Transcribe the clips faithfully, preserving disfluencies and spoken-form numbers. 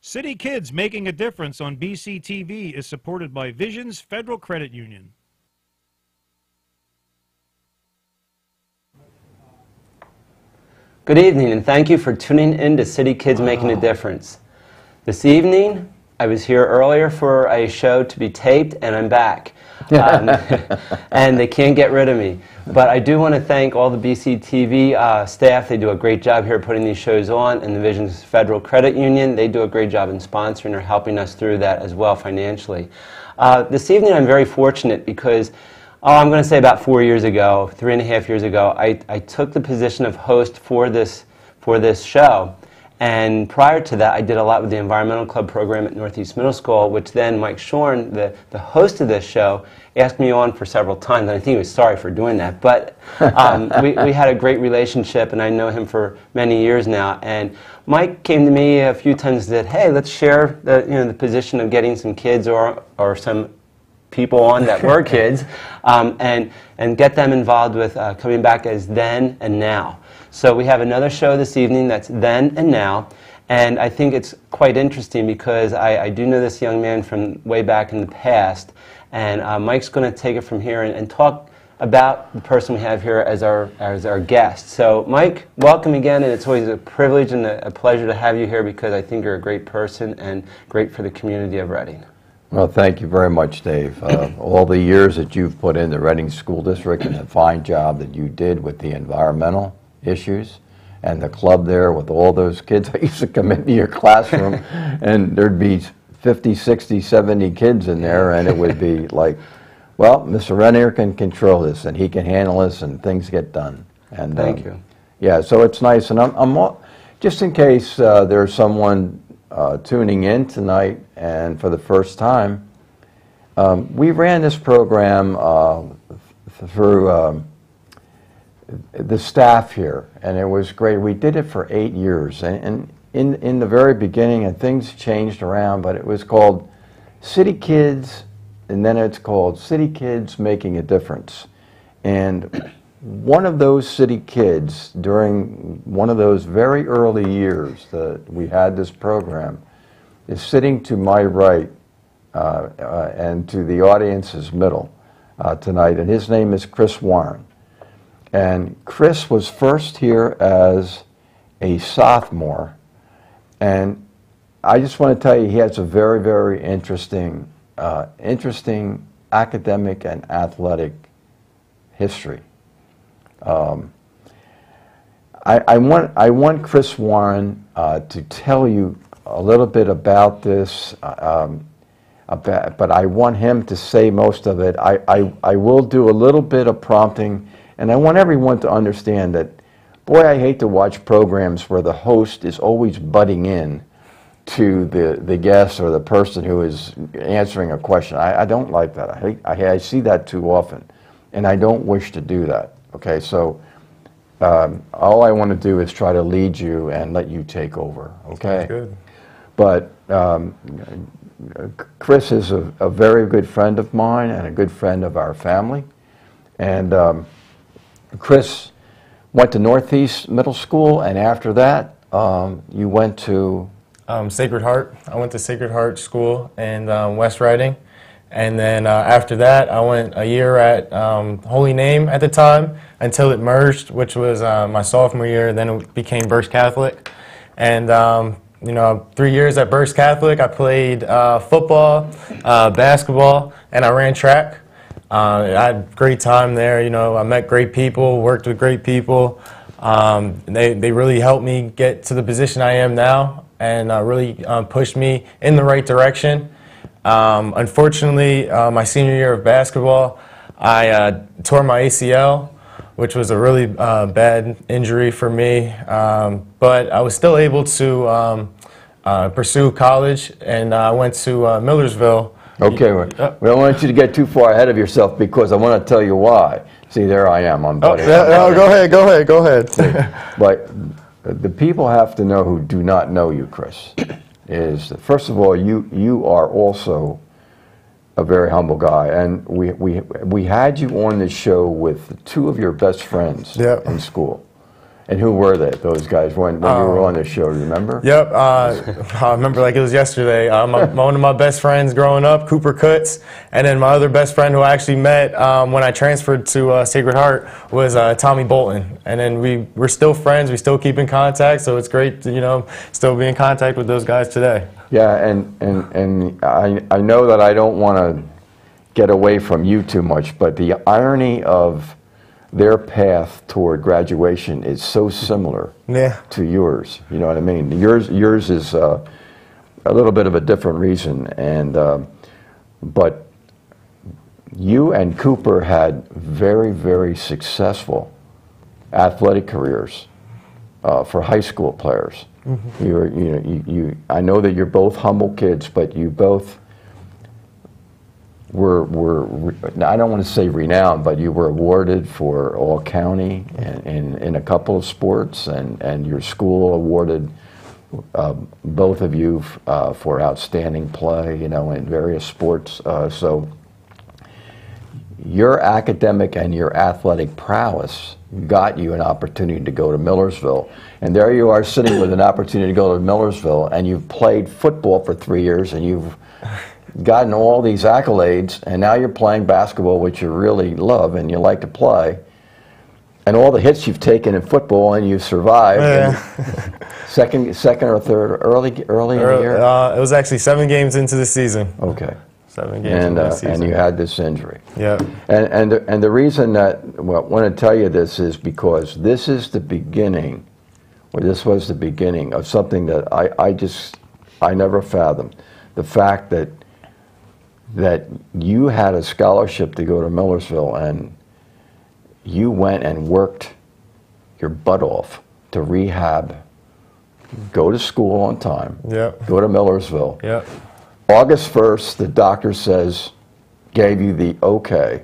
City Kids Making a Difference on B C T V is supported by Visions Federal Credit Union. Good evening, and thank you for tuning in to City Kids Making a Difference. This evening, I was here earlier for a show to be taped, and I'm back. Um, and they can't get rid of me. But I do want to thank all the B C T V uh, staff. They do a great job here putting these shows on, and the Visions Federal Credit Union. They do a great job in sponsoring or helping us through that as well financially. Uh, this evening, I'm very fortunate because Oh, I'm going to say about four years ago, three and a half years ago, I, I took the position of host for this, for this show. And prior to that, I did a lot with the Environmental Club program at Northeast Middle School, which then Mike Schorn, the, the host of this show, asked me on for several times, and I think he was sorry for doing that. But um, we, we had a great relationship, and I know him for many years now. And Mike came to me a few times and said, hey, let's share the, you know, the position of getting some kids or, or some people on that were kids, um, and, and get them involved with uh, coming back as Then and Now. So we have another show this evening that's Then and Now, and I think it's quite interesting because I, I do know this young man from way back in the past, and uh, Mike's going to take it from here and, and talk about the person we have here as our, as our guest. So Mike, welcome again, and it's always a privilege and a, a pleasure to have you here because I think you're a great person and great for the community of Reading. Well, thank you very much, Dave. Uh, all the years that you've put in the Reading School District and the fine job that you did with the environmental issues and the club there with all those kids. I used to come into your classroom and there'd be fifty, sixty, seventy kids in there, and it would be like, well, Mister Renninger can control this and he can handle this and things get done. And Thank um, you. Yeah, so it's nice. And I'm, I'm all, just in case uh, there's someone Uh, tuning in tonight and for the first time, um, we ran this program uh, through um, the staff here, and it was great. We did it for eight years, and, and in, in the very beginning, and things changed around, but it was called City Kids, and then it's called City Kids Making a Difference. And one of those city kids during one of those very early years that we had this program is sitting to my right uh, uh, and to the audience's middle uh, tonight, and his name is Chris Warren. And Chris was first here as a sophomore, and I just want to tell you he has a very, very interesting, uh, interesting academic and athletic history. Um, I, I want I want Chris Warren uh, to tell you a little bit about this, um, about, but I want him to say most of it. I, I I will do a little bit of prompting, and I want everyone to understand that, boy, I hate to watch programs where the host is always butting in to the the guest or the person who is answering a question. I, I don't like that. I, hate, I I see that too often, and I don't wish to do that. Okay, so um, all I want to do is try to lead you and let you take over, okay? Sounds good. But um, Chris is a, a very good friend of mine and a good friend of our family. And um, Chris went to Northeast Middle School, and after that, um, you went to? Um, Sacred Heart. I went to Sacred Heart School in um, West Reading. And then uh, after that, I went a year at um, Holy Name at the time until it merged, which was uh, my sophomore year. Then it became Burst Catholic. And, um, you know, three years at Burst Catholic, I played uh, football, uh, basketball, and I ran track. Uh, I had a great time there. You know, I met great people, worked with great people. Um, they, they really helped me get to the position I am now and uh, really uh, pushed me in the right direction. Um, unfortunately, uh, my senior year of basketball, I uh, tore my A C L, which was a really uh, bad injury for me. Um, but I was still able to um, uh, pursue college, and I uh, went to uh, Millersville. Okay, well, we don't want you to get too far ahead of yourself because I want to tell you why. See, there I am. I'm oh, yeah, oh, go ahead, go ahead, go ahead. But the people have to know who do not know you, Chris. Is that first of all, you you are also a very humble guy, and we we we had you on this show with two of your best friends yep. in school, And who were they, those guys, when, when um, you were on the show, remember? Yep, uh, I remember like it was yesterday. Uh, my, one of my best friends growing up, Cooper Kutz, and then my other best friend who I actually met um, when I transferred to uh, Sacred Heart was uh, Tommy Bolton. And then we, we're still friends, we still keep in contact, so it's great to, you know, still be in contact with those guys today. Yeah, and, and, and I, I know that I don't want to get away from you too much, but the irony of their path toward graduation is so similar yeah. to yours. You know what I mean? Yours, yours is uh, a little bit of a different reason, and uh, but you and Cooper had very, very successful athletic careers uh, for high school players. Mm-hmm. You're, you know, you, you. I know that you're both humble kids, but you both were, were, I don't want to say renowned, but you were awarded for all county in, in, in a couple of sports, and, and your school awarded uh, both of you uh, for outstanding play, you know, in various sports. Uh, so your academic and your athletic prowess got you an opportunity to go to Millersville. And there you are sitting with an opportunity to go to Millersville, and you've played football for three years, and you've gotten all these accolades, and now you're playing basketball, which you really love and you like to play, and all the hits you've taken in football, and you survived. Yeah. And second, second or third, early, early in the year. Uh, it was actually seven games into the season. Okay. Seven games and, into uh, the season. And you had this injury. Yeah. And and the, and the reason that well, I want to tell you this is because this is the beginning, or this was the beginning of something that I, I just I never fathomed. The fact that that you had a scholarship to go to Millersville, and you went and worked your butt off to rehab, go to school on time, yep. go to Millersville. Yep. August first, the doctor says, gave you the okay,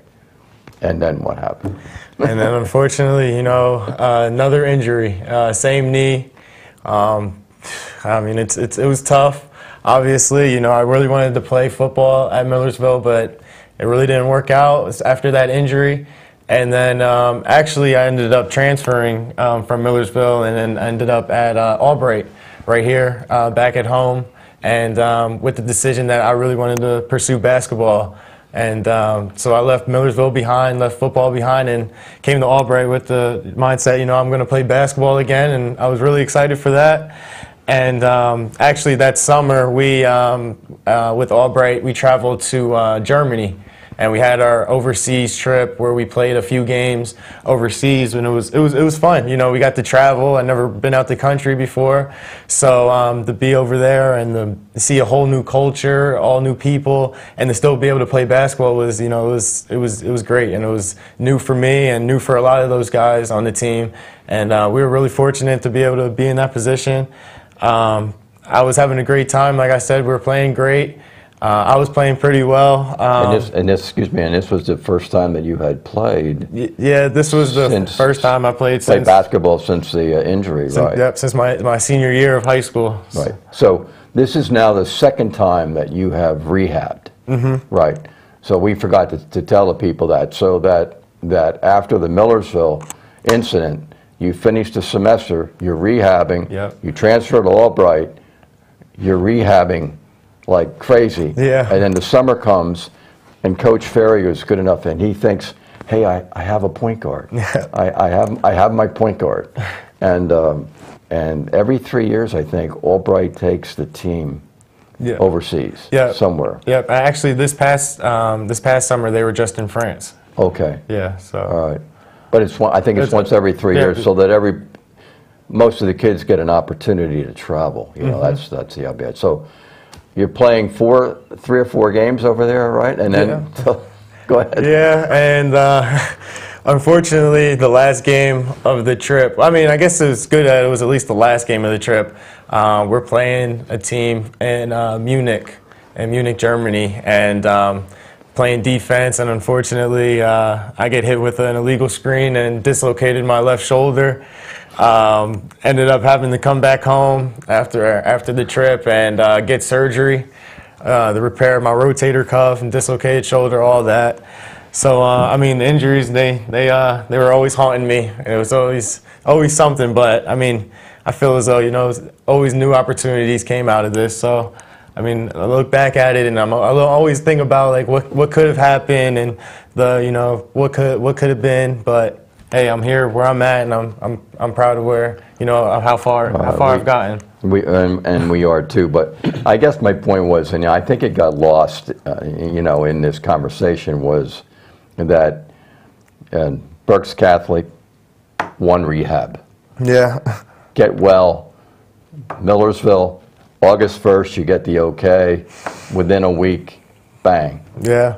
and then what happened? And then unfortunately, you know, uh, another injury, uh, same knee. Um, I mean, it's, it's, it was tough. Obviously, you know, I really wanted to play football at Millersville, but it really didn't work out after that injury. And then um, actually I ended up transferring um, from Millersville, and then ended up at uh, Albright right here, uh, back at home, and um, with the decision that I really wanted to pursue basketball. And um, so I left Millersville behind, left football behind, and came to Albright with the mindset, you know, I'm going to play basketball again, and I was really excited for that. And um, actually that summer, we, um, uh, with Albright, we traveled to uh, Germany, and we had our overseas trip where we played a few games overseas, and it was, it was, it was fun. You know, we got to travel. I'd never been out the country before, so um, to be over there and to see a whole new culture, all new people, and to still be able to play basketball was, you know, it was, it was, it was great, and it was new for me and new for a lot of those guys on the team, and uh, we were really fortunate to be able to be in that position. Um, I was having a great time. Like I said, we were playing great. Uh, I was playing pretty well. Um, and, this, and this, excuse me, and this was the first time that you had played. Y yeah, this was the since, first time I played. Played since, basketball since the uh, injury, since, right? Yep, since my my senior year of high school. Right. So this is now the second time that you have rehabbed. Mm-hmm. Right. So we forgot to, to tell the people that. So that that after the Millersville incident, you finished the semester, you're rehabbing, yep. you transfer to Albright, you're rehabbing like crazy. Yeah. And then the summer comes, and Coach Ferrier is good enough, and he thinks, hey, I, I have a point guard. Yeah. I, I, have, I have my point guard. And, um, and every three years, I think, Albright takes the team yeah. overseas, yeah. somewhere. Yep. Actually, this past, um, this past summer, they were just in France. Okay. Yeah, so. All right. But it's one, I think it's, it's once every three yeah. years, so that every most of the kids get an opportunity to travel. You know, mm-hmm. that's that's the idea. So you're playing four, three or four games over there, right? And then yeah. so, go ahead. Yeah, and uh, unfortunately, the last game of the trip. I mean, I guess it was good that it was at least the last game of the trip. Uh, we're playing a team in uh, Munich, in Munich, Germany, and. Um, playing defense, and unfortunately uh, I get hit with an illegal screen and dislocated my left shoulder. Um, ended up having to come back home after after the trip and uh, get surgery, uh, the repair of my rotator cuff and dislocated shoulder, all that. So uh, I mean, the injuries they they uh, they were always haunting me. It was always always something. But I mean, I feel as though, you know, always new opportunities came out of this. So, I mean, I look back at it and I'm, I always think about like what what could have happened and the, you know, what could what could have been. But hey, I'm here where I'm at, and I'm I'm I'm proud of where, you know, how far how Uh, far we- I've gotten. We, and, and we are too, but I guess my point was, and I think it got lost, uh, you know, in this conversation, was that uh, Berks Catholic, one rehab. Yeah. Get well, Millersville, August first, you get the okay. Within a week, bang. Yeah.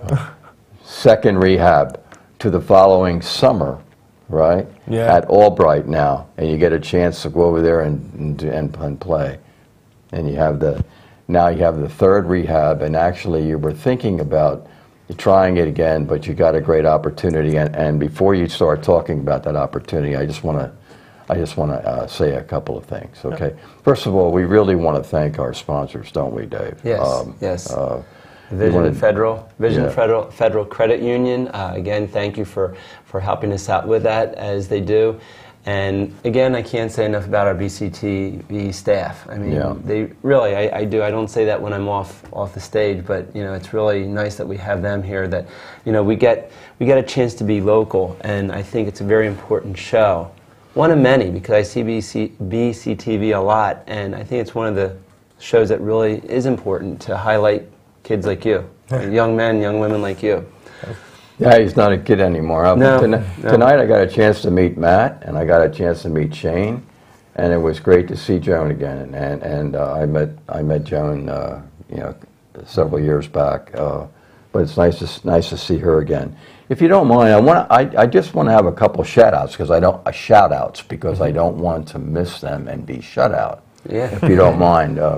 Second rehab to the following summer, right? Yeah. At Albright now, and you get a chance to go over there and and, and and play, and you have the now you have the third rehab, and actually you were thinking about trying it again, but you got a great opportunity. And, and before you start talking about that opportunity, I just want to I just want to uh, say a couple of things. Okay. Okay. First of all, we really want to thank our sponsors, don't we, Dave? Yes, Um, yes. Uh, Vision wanna- Federal, Vision yeah. Federal, Federal Credit Union. Uh, again, thank you for, for helping us out with that as they do. And again, I can't say enough about our B C T V staff. I mean, Yeah. they really, I, I do. I don't say that when I'm off off the stage, but you know, it's really nice that we have them here. That you know, we get we get a chance to be local, and I think it's a very important show. One of many, because I see B C, B C T V a lot, and I think it's one of the shows that really is important to highlight kids like you, young men, young women like you. Yeah, he's not a kid anymore. Uh, No, toni- no. Tonight I got a chance to meet Matt, and I got a chance to meet Shane, and it was great to see Joan again. And and uh, I met I met Joan, uh, you know, several years back. Uh, but it's nice to nice to see her again. If you don't mind, I want I, I just want to have a couple shout outs because I don't uh, shout outs because I don't want to miss them and be shut out. Yeah. If you don't mind, uh,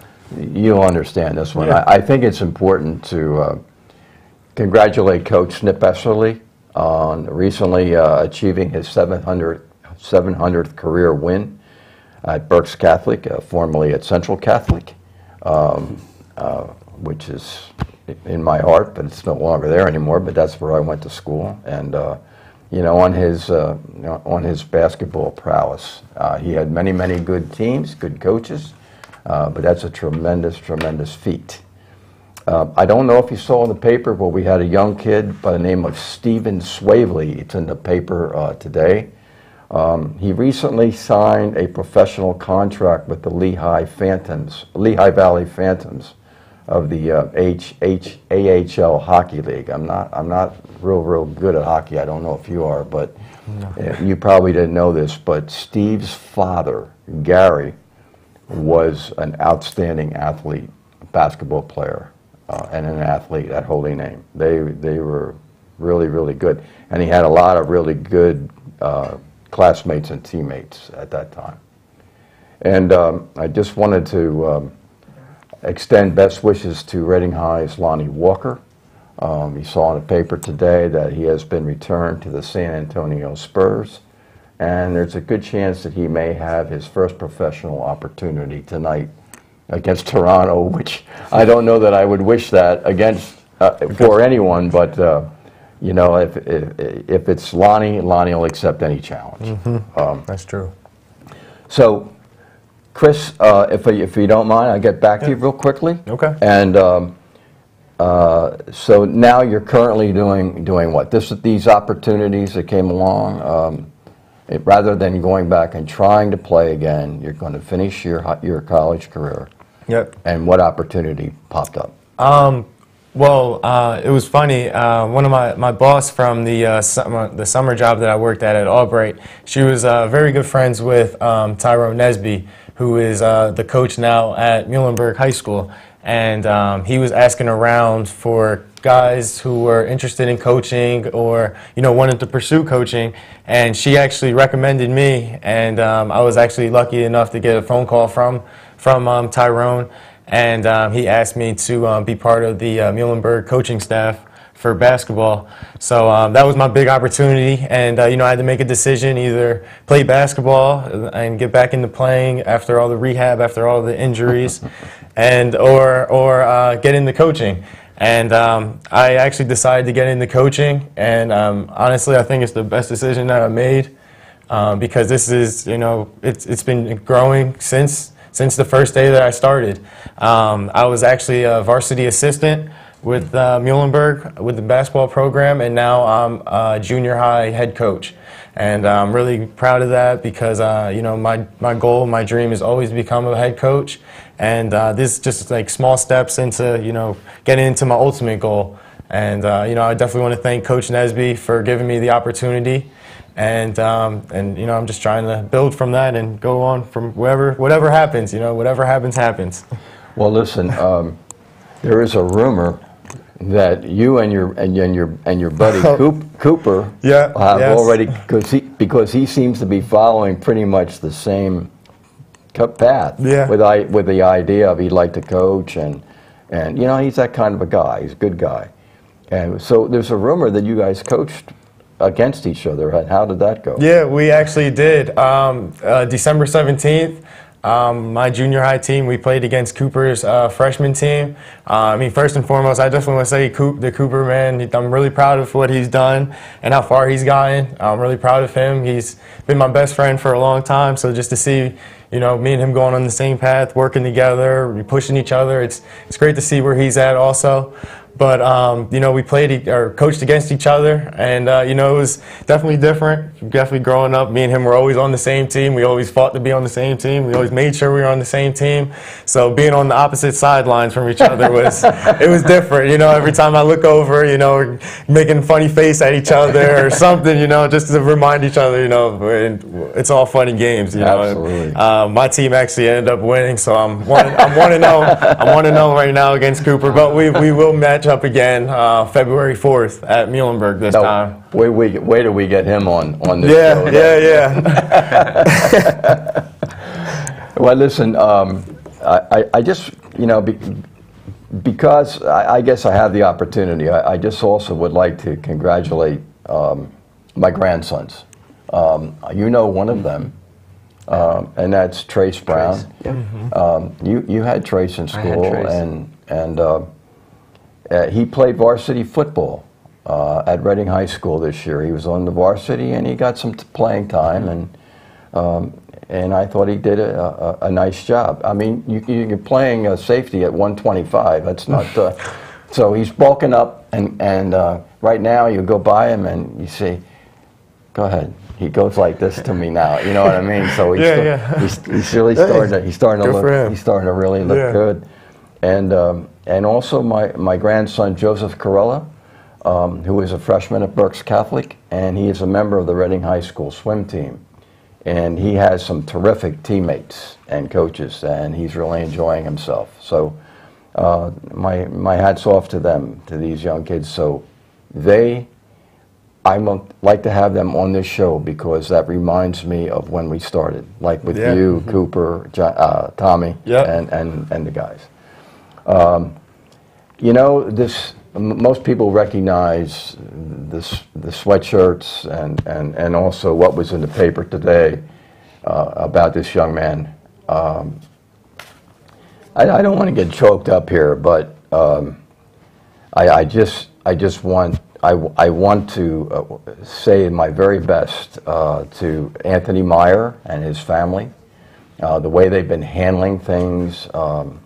you'll understand this one. Yeah. I, I think it's important to. Uh, Congratulate Coach Snip Esserly on recently uh, achieving his seven hundredth career win at Berks Catholic, uh, formerly at Central Catholic, um, uh, which is in my heart, but it's no longer there anymore. But that's where I went to school, and uh, you know, on his uh, you know, on his basketball prowess, uh, he had many, many good teams, good coaches, uh, but that's a tremendous, tremendous feat. Uh, I don't know if you saw in the paper, but we had a young kid by the name of Stephen Swavely. It's in the paper uh, today. Um, he recently signed a professional contract with the Lehigh Phantoms, Lehigh Valley Phantoms of the uh, H H A H L Hockey League. I'm not, I'm not real, real good at hockey. I don't know if you are, but No. uh, you probably didn't know this, but Steve's father, Gary, was an outstanding athlete, basketball player. Uh, and an athlete at Holy Name. They they were really, really good. And he had a lot of really good uh, classmates and teammates at that time. And um, I just wanted to um, extend best wishes to Reading High's Lonnie Walker. Um, you saw in the paper today that he has been returned to the San Antonio Spurs. And there's a good chance that he may have his first professional opportunity tonight against Toronto, which I don't know that I would wish that against uh, for anyone, but uh, you know, if, if if it's Lonnie, Lonnie will accept any challenge. Mm-hmm. Um, That's true. so, Chris, uh, if if you don't mind, I'll get back to you real quickly. Okay. And um, uh, so now you're currently doing doing what? This these opportunities that came along. Um, it, rather than going back and trying to play again, you're going to finish your ho- your college career. Yep. And what opportunity popped up? Um, well, uh, it was funny. Uh, one of my, my boss from the uh, summer, the summer job that I worked at at Albright, she was uh, very good friends with um, Tyrone Nesby, who is uh, the coach now at Muhlenberg High School. And um, he was asking around for guys who were interested in coaching or, you know, wanted to pursue coaching. And she actually recommended me, and um, I was actually lucky enough to get a phone call from from um, Tyrone, and um, he asked me to um, be part of the uh, Muhlenberg coaching staff for basketball. So um, that was my big opportunity, and uh, you know, I had to make a decision: either play basketball and get back into playing after all the rehab, after all the injuries, and or or uh, get into coaching. And um, I actually decided to get into coaching, and um, honestly, I think it's the best decision that I made. um, because this is, you know, it's, it's been growing since, since the first day that I started. Um, I was actually a varsity assistant with uh, Muhlenberg with the basketball program, and now I'm a junior high head coach. And uh, I'm really proud of that because, uh, you know, my, my goal, my dream is always to become a head coach. And uh, this is just like small steps into, you know, getting into my ultimate goal. And, uh, you know, I definitely want to thank Coach Nesby for giving me the opportunity. And, um, and, you know, I'm just trying to build from that and go on from wherever, whatever happens, you know, whatever happens, happens. Well, listen, um, there is a rumor that you and your and, and your and your buddy Coop, Cooper yeah, have yes. already, because he because he seems to be following pretty much the same path. Yeah. With I with the idea of he'd like to coach, and and you know, he's that kind of a guy. He's a good guy, and so there's a rumor that you guys coached against each other. How did that go? Yeah, we actually did. Um, uh, December seventeenth. Um, my junior high team, we played against Cooper's uh, freshman team. Uh, I mean, first and foremost, I definitely want to say Coop, the Cooper man, I'm really proud of what he's done and how far he's gotten. I'm really proud of him. He's been my best friend for a long time, so just to see, you know, me and him going on the same path, working together, pushing each other, it's, it's great to see where he's at also. But, um, you know, we played or coached against each other, and, uh, you know, it was definitely different. Definitely growing up, me and him were always on the same team. We always fought to be on the same team. We always made sure we were on the same team. So being on the opposite sidelines from each other was, it was different. You know, every time I look over, you know, we're making a funny face at each other or something, you know, just to remind each other, you know, it's all funny games, you know. Absolutely. Uh, my team actually ended up winning, so I'm one, I'm one and oh. I'm one and oh right now against Cooper, but we, we will match up again uh, February fourth at Muhlenberg this No, time. Wait, wait, wait till we get him on on this Yeah, show. yeah, yeah. Well, listen, um, I, I, I just, you know, be, because I, I guess I have the opportunity, I, I just also would like to congratulate um, my grandsons. Um, you know one of them, um, and that's Trace Brown. Trace, yep. Mm-hmm. um, you, you had Trace in I had school, Trace. and, and uh, uh, he played varsity football uh, at Reading High School this year. He was on the varsity, and he got some t playing time, and um, and I thought he did a, a, a nice job. I mean, you, you're playing a safety at one twenty-five. That's not. Uh, so he's bulking up, and and uh, right now you go by him and you say, "Go ahead." He goes like this to me now. You know what I mean? So he's, yeah, yeah. he's, he's really starting to he's starting to Good for look him. he's starting to really look Yeah. good, and um, and also my my grandson Joseph Corella, um, who is a freshman at Berks Catholic, and he is a member of the Reading High School swim team. And he has some terrific teammates and coaches, and he's really enjoying himself. So uh, my, my hat's off to them, to these young kids. So they, I like to have them on this show because that reminds me of when we started, like with Yeah. you, Mm-hmm. Cooper, Jo- uh, Tommy, Yep. and, and, and the guys. Um, you know, this. M- Most people recognize the, s- the sweatshirts and, and, and also what was in the paper today uh, about this young man. Um, I, I don't want to get choked up here, but um, I, I just I just want I, w- I want to uh, say my very best uh, to Anthony Meyer and his family, uh, the way they've been handling things. Um,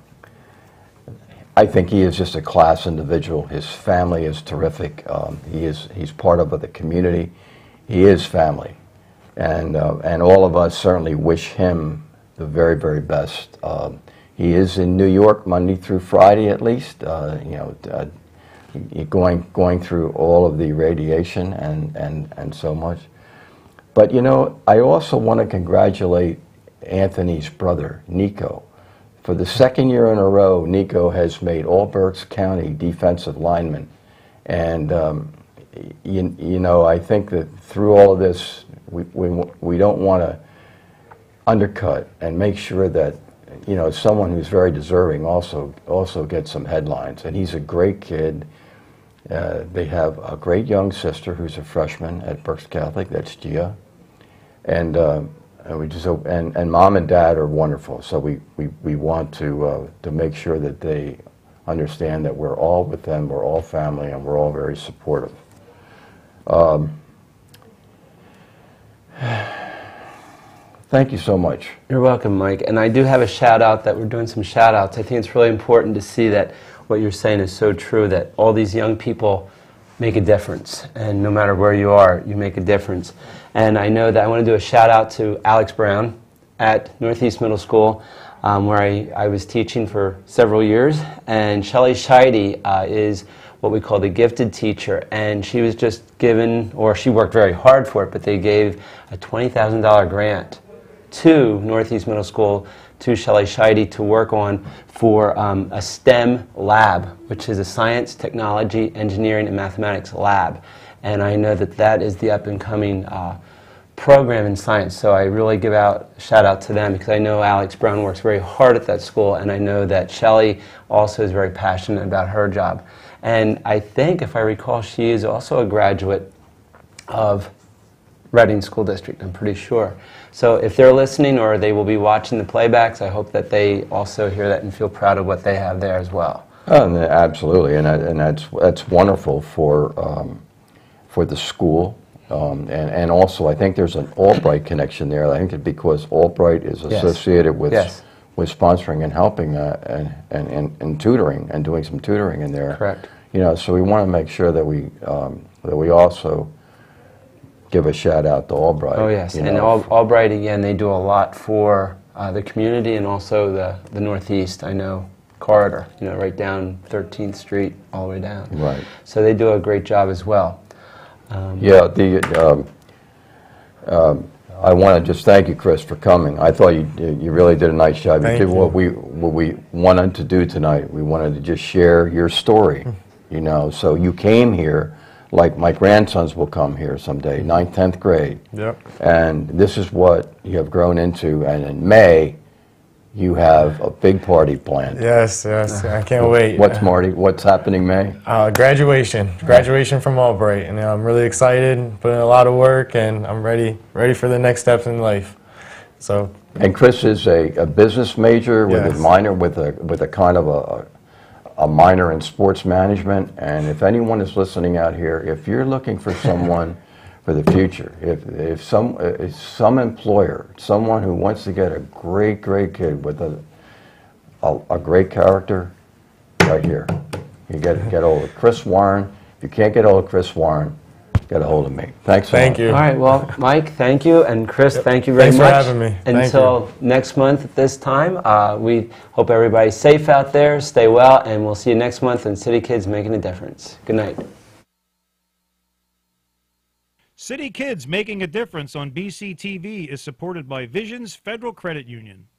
I think he is just a class individual. His family is terrific. Um, he is he's part of the community. He is family, and uh, and all of us certainly wish him the very very best. Um, he is in New York Monday through Friday at least. Uh, you know, uh, going going through all of the radiation and and and so much. But you know, I also want to congratulate Anthony's brother Nico. For the second year in a row, Nico has made all Berks County defensive linemen. And, um, you, you know, I think that through all of this, we, we, we don't want to undercut and make sure that, you know, someone who's very deserving also, also gets some headlines. And he's a great kid. Uh, they have a great young sister who's a freshman at Berks Catholic, that's Gia. And, uh, And we just hope, and, and mom and dad are wonderful. So we, we, we want to uh, to make sure that they understand that we're all with them, we're all family, and we're all very supportive. Um, Thank you so much. You're welcome, Mike. And I do have a shout out that we're doing some shout outs. I think it's really important to see that what you're saying is so true, that all these young people make a difference. And no matter where you are, you make a difference. And I know that I want to do a shout out to Alex Brown at Northeast Middle School, um, where I, I was teaching for several years. And Shelley Scheide uh, is what we call the gifted teacher, and she was just given, or she worked very hard for it, but they gave a twenty thousand dollar grant to Northeast Middle School, to Shelley Scheide, to work on for um, a STEM lab, which is a science, technology, engineering, and mathematics lab. And I know that that is the up-and-coming uh, program in science, so I really give out shout out to them, because I know Alex Brown works very hard at that school, and I know that Shelley also is very passionate about her job. And I think, if I recall, she is also a graduate of Reading School District, I'm pretty sure. So if they're listening or they will be watching the playbacks, I hope that they also hear that and feel proud of what they have there as well. Oh, absolutely, and, that, and that's, that's wonderful for, um, for the school. Um, and, and also, I think there's an Albright connection there. I think it's because Albright is associated yes. with yes. with sponsoring and helping uh, and, and, and, and tutoring and doing some tutoring in there. Correct. You know, so we want to make sure that we um, that we also give a shout out to Albright. Oh yes, and know. Al Albright again, they do a lot for uh, the community and also the the Northeast. I know corridor, you know, right down thirteenth Street all the way down. Right. So they do a great job as well. Um, yeah. The. Um, um, I want to just thank you, Chris, for coming. I thought you you really did a nice job. Thank you did you. what we what we wanted to do tonight. We wanted to just share your story, you know. So you came here, like my grandsons will come here someday, ninth, tenth grade. Yep. And this is what you have grown into. And in May, you have a big party planned. Yes, yes. I can't wait. What's Marty? What's happening May? Uh, graduation. Graduation from Albright. And uh, I'm really excited, put in a lot of work, and I'm ready ready for the next steps in life. So. And Chris is a, a business major with Yes. a minor, with a, with a kind of a, a minor in sports management. And if anyone is listening out here, if you're looking for someone for the future, if, if some if some employer, someone who wants to get a great, great kid with a, a, a great character, right here. You get, get hold of Chris Warren. If you can't get hold of Chris Warren, get a hold of me. Thanks so Thank much. you. All right, well, Mike, thank you, and Chris, Yep. thank you very Thanks for much. having me. Thank Until you. next month at this time, uh, we hope everybody's safe out there, stay well, and we'll see you next month on City Kids Making a Difference. Good night. City Kids Making a Difference on B C T V is supported by Visions Federal Credit Union.